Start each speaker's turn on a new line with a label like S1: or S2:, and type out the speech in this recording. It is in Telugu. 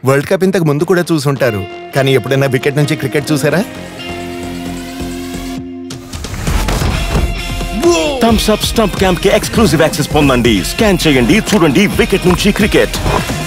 S1: వరల్డ్ కప్ ఇంతకు ముందు కూడా చూసుంటారు, కానీ ఎప్పుడైనా వికెట్ నుంచి క్రికెట్ చూసారా?
S2: Thums Up Stump Cam के एक्सक्लूसिव एक्सेस పొందండి. స్కాన్ చేయండి, చూడండి వికెట్ నుంచి క్రికెట్.